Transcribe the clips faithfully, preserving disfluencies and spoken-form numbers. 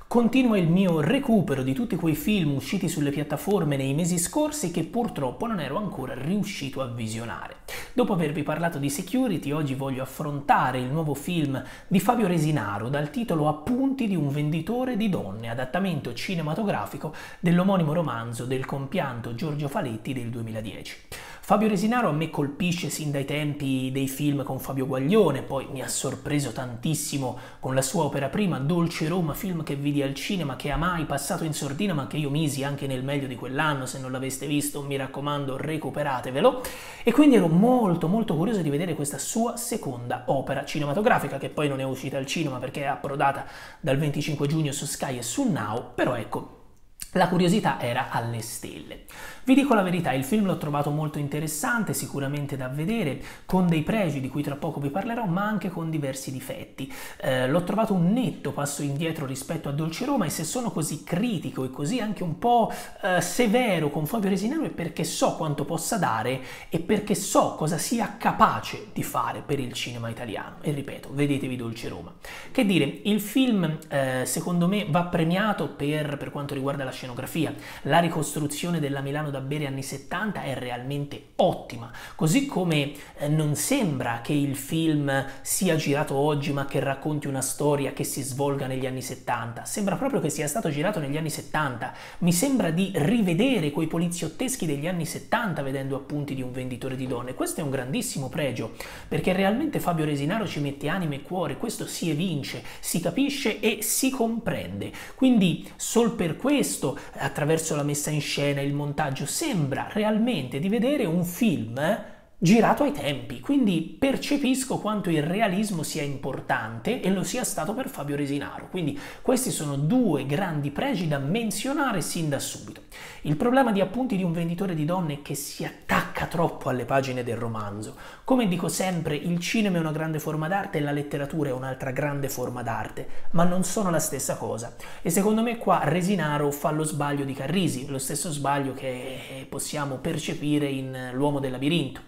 continua il mio recupero di tutti quei film usciti sulle piattaforme nei mesi scorsi che purtroppo non ero ancora riuscito a visionare. Dopo avervi parlato di Security, oggi voglio affrontare il nuovo film di Fabio Resinaro dal titolo Appunti di un venditore di donne, adattamento cinematografico dell'omonimo romanzo del compianto Giorgio Faletti del duemiladieci. Fabio Resinaro a me colpisce sin dai tempi dei film con Fabio Guaglione, poi mi ha sorpreso tantissimo con la sua opera prima Dolce Roma, film che vidi al cinema, che amai, passato in sordina ma che io misi anche nel meglio di quell'anno. Se non l'aveste visto mi raccomando recuperatevelo, e quindi ero molto molto curioso di vedere questa sua seconda opera cinematografica, che poi non è uscita al cinema perché è approdata dal venticinque giugno su Sky e su Now, però ecco, la curiosità era alle stelle. Vi dico la verità, il film l'ho trovato molto interessante, sicuramente da vedere, con dei pregi di cui tra poco vi parlerò, ma anche con diversi difetti. Eh, l'ho trovato un netto passo indietro rispetto a Dolce Roma, e se sono così critico e così anche un po' eh, severo con Fabio Resinaro è perché so quanto possa dare e perché so cosa sia capace di fare per il cinema italiano. E ripeto, vedetevi Dolce Roma. Che dire, il film eh, secondo me va premiato per, per quanto riguarda la scenografia. La ricostruzione della Milano da bere anni settanta è realmente ottima, così come eh, non sembra che il film sia girato oggi ma che racconti una storia che si svolga negli anni settanta, sembra proprio che sia stato girato negli anni settanta. Mi sembra di rivedere quei poliziotteschi degli anni settanta vedendo Appunti di un venditore di donne. Questo è un grandissimo pregio, perché realmente Fabio Resinaro ci mette anima e cuore, questo si evince, si capisce e si comprende. Quindi sol per questo, attraverso la messa in scena, il montaggio, sembra realmente di vedere un film eh, girato ai tempi, quindi percepisco quanto il realismo sia importante e lo sia stato per Fabio Resinaro. Quindi questi sono due grandi pregi da menzionare sin da subito. Il problema di Appunti di un venditore di donne è che si attacca troppo alle pagine del romanzo. Come dico sempre, il cinema è una grande forma d'arte e la letteratura è un'altra grande forma d'arte, ma non sono la stessa cosa. E secondo me qua Resinaro fa lo sbaglio di Carrisi, lo stesso sbaglio che possiamo percepire in L'uomo del labirinto.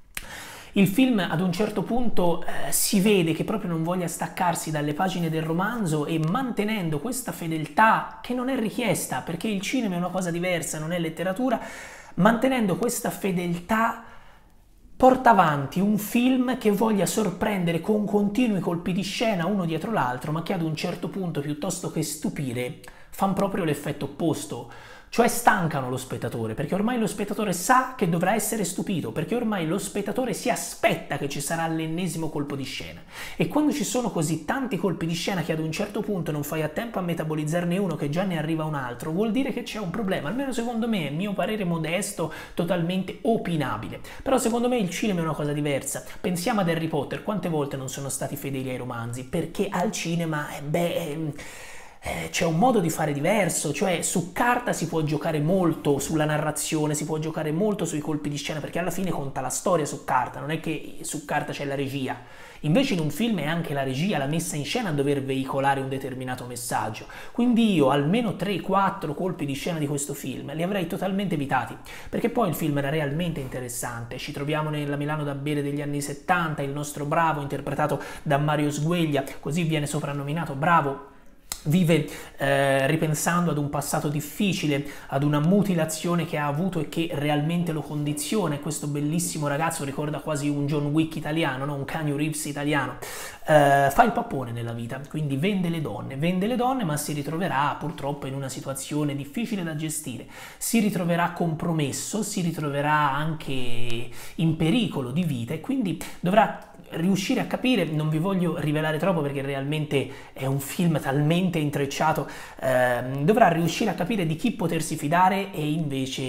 Il film ad un certo punto eh, si vede che proprio non voglia staccarsi dalle pagine del romanzo, e mantenendo questa fedeltà che non è richiesta perché il cinema è una cosa diversa, non è letteratura, mantenendo questa fedeltà porta avanti un film che voglia sorprendere con continui colpi di scena uno dietro l'altro, ma che ad un certo punto, piuttosto che stupire, fanno proprio l'effetto opposto. Cioè stancano lo spettatore, perché ormai lo spettatore sa che dovrà essere stupito, perché ormai lo spettatore si aspetta che ci sarà l'ennesimo colpo di scena. E quando ci sono così tanti colpi di scena che ad un certo punto non fai a tempo a metabolizzarne uno, che già ne arriva un altro, vuol dire che c'è un problema. Almeno secondo me, a mio parere modesto, totalmente opinabile. Però secondo me il cinema è una cosa diversa. Pensiamo ad Harry Potter, quante volte non sono stati fedeli ai romanzi? Perché al cinema, eh, beh... Eh, c'è un modo di fare diverso, cioè su carta si può giocare molto sulla narrazione, si può giocare molto sui colpi di scena, perché alla fine conta la storia su carta, non è che su carta c'è la regia. Invece in un film è anche la regia, la messa in scena a dover veicolare un determinato messaggio. Quindi io almeno tre quattro colpi di scena di questo film li avrei totalmente evitati, perché poi il film era realmente interessante. Ci troviamo nella Milano da bere degli anni settanta, il nostro Bravo, interpretato da Mario Sgueglia, così viene soprannominato Bravo, vive eh, ripensando ad un passato difficile, ad una mutilazione che ha avuto e che realmente lo condiziona, e questo bellissimo ragazzo ricorda quasi un John Wick italiano, no? Un Keanu Reeves italiano. Eh, fa il pappone nella vita, quindi vende le donne, vende le donne, ma si ritroverà purtroppo in una situazione difficile da gestire, si ritroverà compromesso, si ritroverà anche in pericolo di vita, e quindi dovrà riuscire a capire, non vi voglio rivelare troppo perché realmente è un film talmente intrecciato, eh, dovrà riuscire a capire di chi potersi fidare e invece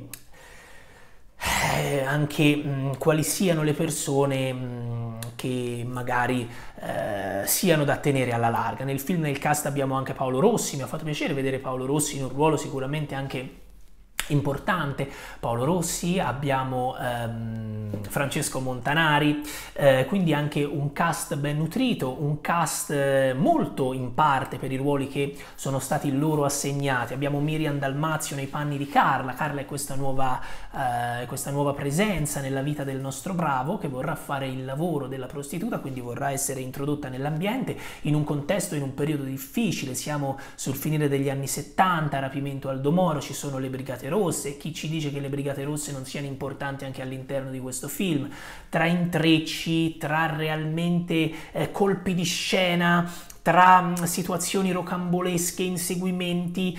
eh, anche mh, quali siano le persone mh, che magari eh, siano da tenere alla larga. Nel film, nel cast abbiamo anche Paolo Rossi, mi ha fatto piacere vedere Paolo Rossi in un ruolo sicuramente anche importante, Paolo Rossi, abbiamo ehm, Francesco Montanari, eh, quindi anche un cast ben nutrito, un cast eh, molto in parte per i ruoli che sono stati loro assegnati. Abbiamo Miriam Dalmazio nei panni di Carla. Carla è questa nuova, eh, questa nuova presenza nella vita del nostro bravo, che vorrà fare il lavoro della prostituta, quindi vorrà essere introdotta nell'ambiente in un contesto, in un periodo difficile. Siamo sul finire degli anni settanta, rapimento Aldo Moro, ci sono le Brigate Rosse. Chi ci dice che le Brigate Rosse non siano importanti anche all'interno di questo film? Tra intrecci, tra realmente eh, colpi di scena, tra situazioni rocambolesche, inseguimenti,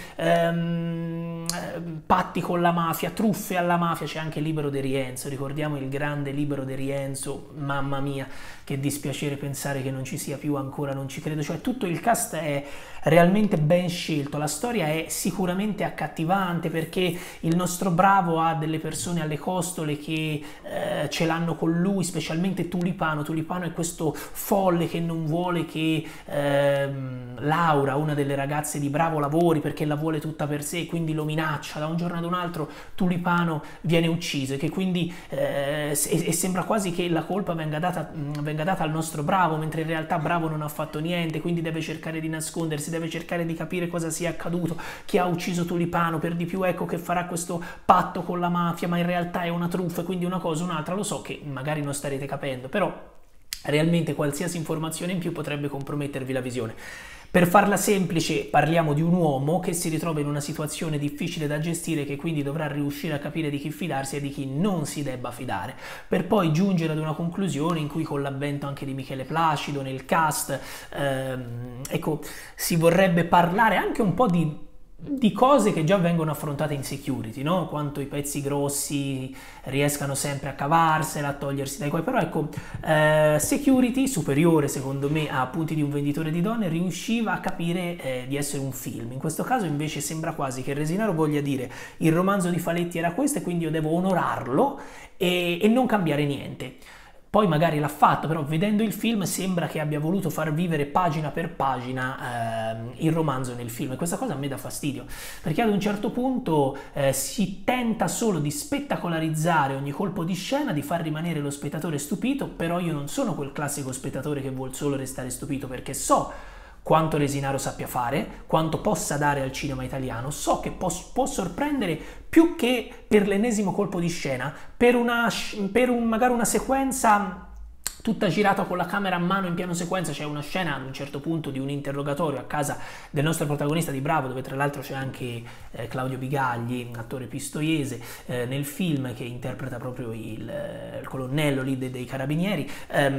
ehm, patti con la mafia, truffe alla mafia, c'è anche Libero De Rienzo, ricordiamo il grande Libero De Rienzo, mamma mia, che dispiacere pensare che non ci sia più ancora, non ci credo, cioè tutto il cast è realmente ben scelto, la storia è sicuramente accattivante perché il nostro bravo ha delle persone alle costole che eh, ce l'hanno con lui, specialmente Tulipano. Tulipano è questo folle che non vuole che eh, Laura, una delle ragazze di Bravo, lavori perché la vuole tutta per sé, quindi lo minaccia. Da un giorno ad un altro Tulipano viene ucciso e che quindi eh, e, e sembra quasi che la colpa venga data, mh, venga data al nostro bravo, mentre in realtà Bravo non ha fatto niente, quindi deve cercare di nascondersi, deve cercare di capire cosa sia accaduto, chi ha ucciso Tulipano, per di più ecco che farà questo patto con la mafia, ma in realtà è una truffa, quindi una cosa, un'altra. Lo so che magari non starete capendo, però realmente qualsiasi informazione in più potrebbe compromettervi la visione. Per farla semplice, parliamo di un uomo che si ritrova in una situazione difficile da gestire, che quindi dovrà riuscire a capire di chi fidarsi e di chi non si debba fidare, per poi giungere ad una conclusione in cui, con l'avvento anche di Michele Placido nel cast, ehm, ecco, si vorrebbe parlare anche un po' di di cose che già vengono affrontate in Security, no? Quanto i pezzi grossi riescano sempre a cavarsela, a togliersi dai guai, però ecco, eh, Security, superiore secondo me a Appunti di un venditore di donne, riusciva a capire eh, di essere un film. In questo caso invece sembra quasi che Resinaro voglia dire: il romanzo di Faletti era questo e quindi io devo onorarlo e, e non cambiare niente. Poi magari l'ha fatto, però vedendo il film sembra che abbia voluto far vivere pagina per pagina eh, il romanzo nel film, e questa cosa a me dà fastidio, perché ad un certo punto eh, si tenta solo di spettacolarizzare ogni colpo di scena, di far rimanere lo spettatore stupito, però io non sono quel classico spettatore che vuol solo restare stupito, perché so quanto Resinaro sappia fare, quanto possa dare al cinema italiano, so che può, può sorprendere più che per l'ennesimo colpo di scena, per, una, per un, magari una sequenza tutta girata con la camera a mano in piano sequenza. C'è una scena ad un certo punto di un interrogatorio a casa del nostro protagonista di Bravo, dove tra l'altro c'è anche eh, Claudio Bigagli, attore pistoiese, eh, nel film, che interpreta proprio il, il colonnello lì dei, dei carabinieri.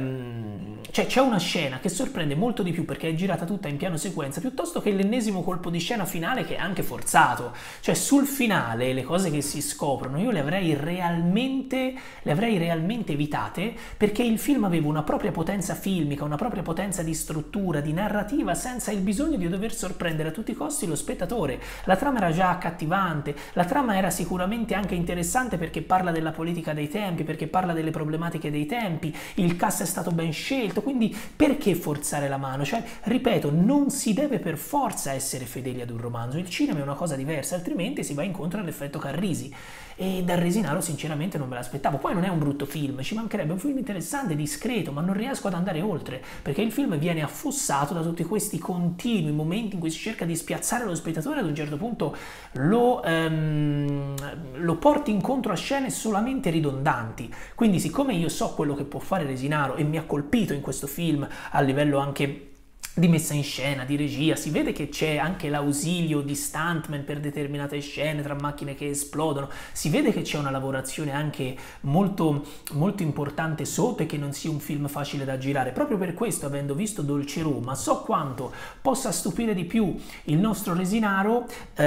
Ehm, cioè c'è una scena che sorprende molto di più perché è girata tutta in piano sequenza, piuttosto che l'ennesimo colpo di scena finale, che è anche forzato. Cioè sul finale le cose che si scoprono io le avrei realmente, le avrei realmente evitate, perché il film aveva una propria potenza filmica, una propria potenza di struttura, di narrativa, senza il bisogno di dover sorprendere a tutti i costi lo spettatore. La trama era già accattivante, la trama era sicuramente anche interessante perché parla della politica dei tempi, perché parla delle problematiche dei tempi, il cast è stato ben scelto, quindi perché forzare la mano? Cioè, ripeto, non si deve per forza essere fedeli ad un romanzo, il cinema è una cosa diversa, altrimenti si va incontro all'effetto Carrisi, e da Resinaro sinceramente non me l'aspettavo. Poi non è un brutto film, ci mancherebbe, un film interessante, discreto, ma non riesco ad andare oltre, perché il film viene affossato da tutti questi continui momenti in cui si cerca di spiazzare lo spettatore, ad un certo punto lo, ehm, lo porti incontro a scene solamente ridondanti. Quindi, siccome io so quello che può fare Resinaro e mi ha colpito in questo film a livello anche di messa in scena, di regia, si vede che c'è anche l'ausilio di stuntman per determinate scene, tra macchine che esplodono, si vede che c'è una lavorazione anche molto, molto importante sotto, e che non sia un film facile da girare. Proprio per questo, avendo visto Dolce Roma, so quanto possa stupire di più il nostro Resinaro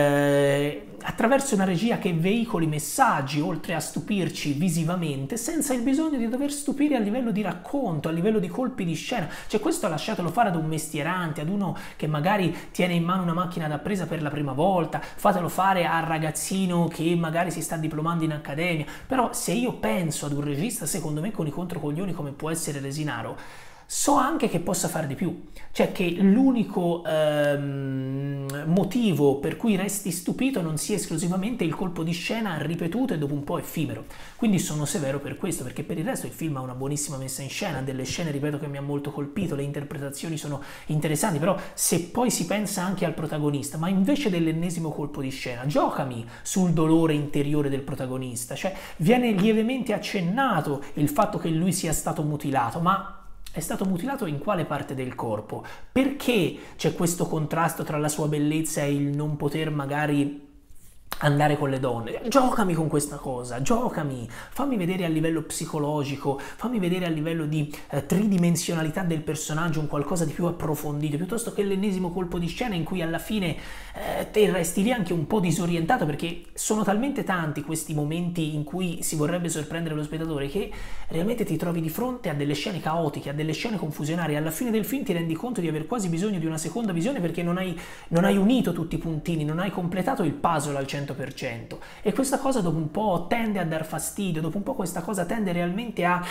eh, attraverso una regia che veicoli messaggi, oltre a stupirci visivamente, senza il bisogno di dover stupire a livello di racconto, a livello di colpi di scena. Cioè, questo lasciatelo fare ad un mestiere, ad uno che magari tiene in mano una macchina da presa per la prima volta, fatelo fare al ragazzino che magari si sta diplomando in accademia. Però se io penso ad un regista, secondo me, con i controcoglioni come può essere Resinaro, so anche che possa fare di più, cioè che l'unico ehm, motivo per cui resti stupito non sia esclusivamente il colpo di scena ripetuto e dopo un po' effimero. Quindi sono severo per questo, perché per il resto il film ha una buonissima messa in scena, delle scene, ripeto, che mi ha molto colpito, le interpretazioni sono interessanti, però se poi si pensa anche al protagonista, ma invece dell'ennesimo colpo di scena, giocami sul dolore interiore del protagonista, cioè viene lievemente accennato il fatto che lui sia stato mutilato, ma è stato mutilato in quale parte del corpo? Perché c'è questo contrasto tra la sua bellezza e il non poter magari andare con le donne? Giocami con questa cosa, giocami, fammi vedere a livello psicologico, fammi vedere a livello di eh, tridimensionalità del personaggio un qualcosa di più approfondito, piuttosto che l'ennesimo colpo di scena in cui alla fine eh, te resti lì anche un po' disorientato, perché sono talmente tanti questi momenti in cui si vorrebbe sorprendere lo spettatore che realmente ti trovi di fronte a delle scene caotiche, a delle scene confusionarie. Alla fine del film ti rendi conto di aver quasi bisogno di una seconda visione, perché non hai, non hai unito tutti i puntini, non hai completato il puzzle al cento per cento, e questa cosa dopo un po' tende a dar fastidio, dopo un po' questa cosa tende realmente a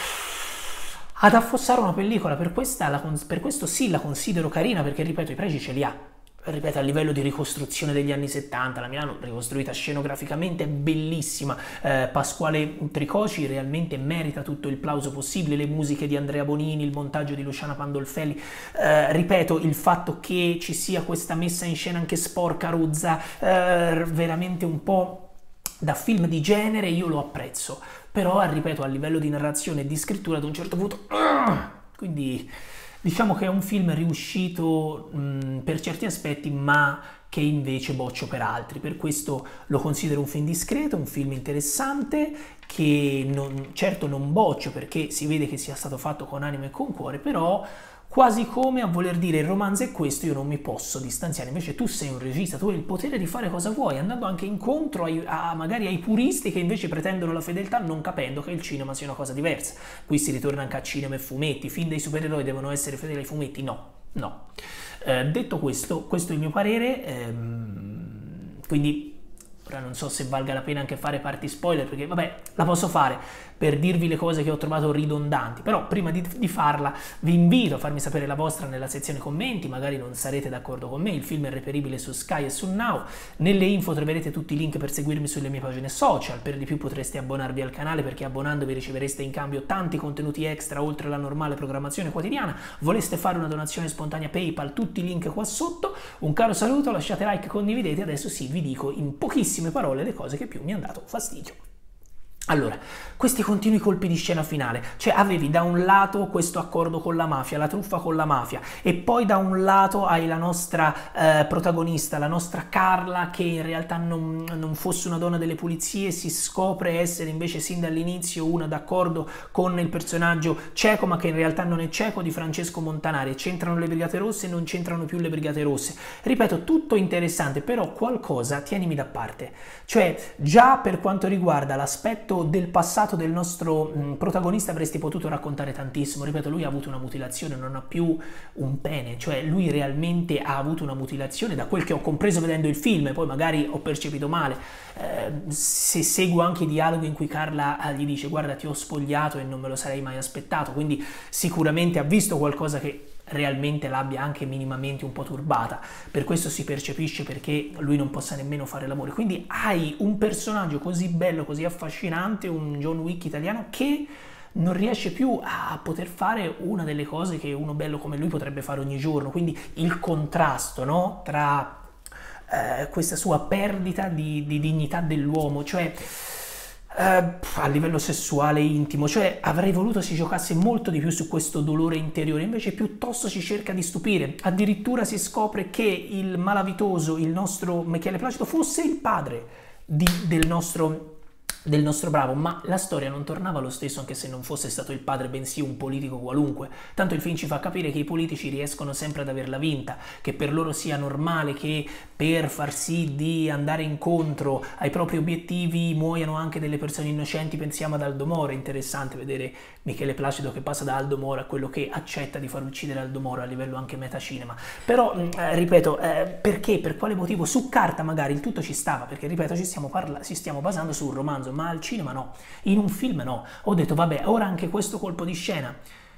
ad affossare una pellicola. Per, questa la, per questo sì, la considero carina, perché ripeto, i pregi ce li ha. Ripeto, a livello di ricostruzione degli anni settanta, la Milano ricostruita scenograficamente è bellissima, eh, Pasquale Tricoci realmente merita tutto il plauso possibile, le musiche di Andrea Bonini, il montaggio di Luciana Pandolfelli, eh, ripeto, il fatto che ci sia questa messa in scena anche sporca, rozza, eh, veramente un po' da film di genere, io lo apprezzo, però ripeto, a livello di narrazione e di scrittura ad un certo punto, quindi diciamo che è un film riuscito mh, per certi aspetti, ma che invece boccio per altri. Per questo lo considero un film discreto, un film interessante, che non, certo non boccio perché si vede che sia stato fatto con anima e con cuore, però quasi come a voler dire il romanzo è questo, io non mi posso distanziare. Invece tu sei un regista, tu hai il potere di fare cosa vuoi, andando anche incontro ai, a, magari ai puristi che invece pretendono la fedeltà, non capendo che il cinema sia una cosa diversa. Qui si ritorna anche a cinema e fumetti, i film dei supereroi devono essere fedeli ai fumetti? No, no. Eh, detto questo, questo è il mio parere, ehm, quindi ora non so se valga la pena anche fare parti spoiler, perché vabbè, la posso fare per dirvi le cose che ho trovato ridondanti, però prima di, di farla vi invito a farmi sapere la vostra nella sezione commenti, magari non sarete d'accordo con me, il film è reperibile su Sky e su Now, nelle info troverete tutti i link per seguirmi sulle mie pagine social, per di più potreste abbonarvi al canale perché abbonandovi ricevereste in cambio tanti contenuti extra oltre alla normale programmazione quotidiana. Voleste fare una donazione spontanea PayPal, tutti i link qua sotto, un caro saluto, lasciate like, condividete, adesso sì, vi dico in pochissime parole le cose che più mi hanno dato fastidio. Allora, questi continui colpi di scena finale, cioè avevi da un lato questo accordo con la mafia, la truffa con la mafia, e poi da un lato hai la nostra eh, protagonista, la nostra Carla, che in realtà non, non fosse una donna delle pulizie, si scopre essere invece sin dall'inizio una d'accordo con il personaggio cieco, ma che in realtà non è cieco, di Francesco Montanari. C'entrano le Brigate Rosse e non c'entrano più le Brigate Rosse. Ripeto, tutto interessante, però qualcosa tienimi da parte. Cioè, già per quanto riguarda l'aspetto del passato del nostro mh, protagonista avresti potuto raccontare tantissimo. Ripeto, lui ha avuto una mutilazione, non ha più un pene, cioè lui realmente ha avuto una mutilazione, da quel che ho compreso vedendo il film, poi magari ho percepito male, eh, se seguo anche i dialoghi in cui Carla eh, gli dice guarda ti ho spogliato e non me lo sarei mai aspettato, quindi sicuramente ha visto qualcosa che realmente l'abbia anche minimamente un po' turbata, per questo si percepisce perché lui non possa nemmeno fare l'amore. Quindi hai un personaggio così bello, così affascinante, un John Wick italiano che non riesce più a poter fare una delle cose che uno bello come lui potrebbe fare ogni giorno, quindi il contrasto, no? Tra eh, questa sua perdita di, di dignità dell'uomo, cioè Uh, a livello sessuale intimo, cioè avrei voluto si giocasse molto di più su questo dolore interiore, invece piuttosto ci cerca di stupire. Addirittura si scopre che il malavitoso, il nostro Michele Placido, fosse il padre di, del nostro del nostro bravo, ma la storia non tornava lo stesso anche se non fosse stato il padre, bensì un politico qualunque. Tanto il film ci fa capire che i politici riescono sempre ad averla vinta, che per loro sia normale che per far sì di andare incontro ai propri obiettivi muoiano anche delle persone innocenti. Pensiamo ad Aldo Moro, è interessante vedere Michele Placido che passa da Aldo Moro a quello che accetta di far uccidere Aldo Moro a livello anche metacinema. Però, eh, ripeto, eh, perché, per quale motivo? Su carta magari il tutto ci stava, perché ripeto ci stiamo, parla ci stiamo basando su un romanzo, ma al cinema no, in un film no. Ho detto vabbè, ora anche questo colpo di scena.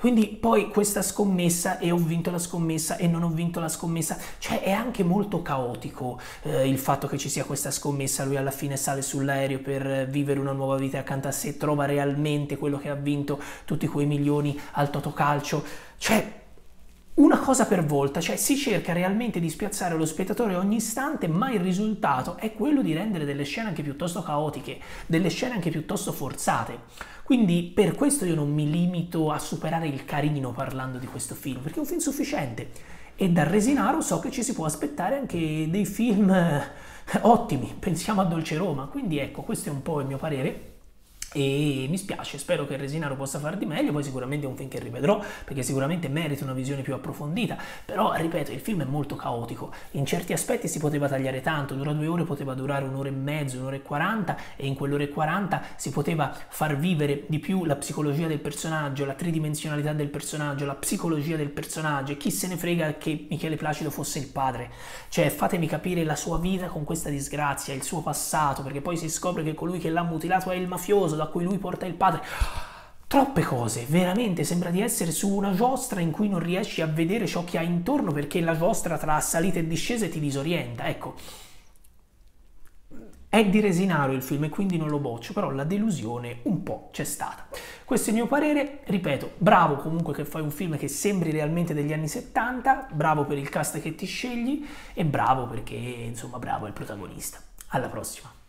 Quindi poi questa scommessa e ho vinto la scommessa e non ho vinto la scommessa, cioè è anche molto caotico eh, il fatto che ci sia questa scommessa, lui alla fine sale sull'aereo per vivere una nuova vita accanto a sé, trova realmente quello che ha vinto, tutti quei milioni al Totocalcio, cioè una cosa per volta, cioè si cerca realmente di spiazzare lo spettatore ogni istante, ma il risultato è quello di rendere delle scene anche piuttosto caotiche, delle scene anche piuttosto forzate. Quindi per questo io non mi limito a superare il carino parlando di questo film, perché è un film sufficiente. E da Resinaro so che ci si può aspettare anche dei film eh, ottimi, pensiamo a Dolce Roma. Quindi ecco, questo è un po' il mio parere. E mi spiace, spero che Resinaro possa far di meglio, poi sicuramente è un film che rivedrò, perché sicuramente merita una visione più approfondita, però ripeto, il film è molto caotico, in certi aspetti si poteva tagliare tanto, dura due ore, poteva durare un'ora e mezzo, un'ora e quaranta, e in quell'ora e quaranta si poteva far vivere di più la psicologia del personaggio, la tridimensionalità del personaggio, la psicologia del personaggio, e chi se ne frega che Michele Placido fosse il padre, cioè fatemi capire la sua vita con questa disgrazia, il suo passato, perché poi si scopre che colui che l'ha mutilato è il mafioso, da cui lui porta il padre. Troppe cose, veramente sembra di essere su una giostra in cui non riesci a vedere ciò che hai intorno perché la giostra tra salite e discese ti disorienta. Ecco, è di Resinaro il film e quindi non lo boccio, però la delusione un po' c'è stata. Questo è il mio parere, ripeto, bravo comunque che fai un film che sembri realmente degli anni settanta, bravo per il cast che ti scegli e bravo perché, insomma, bravo è il protagonista. Alla prossima.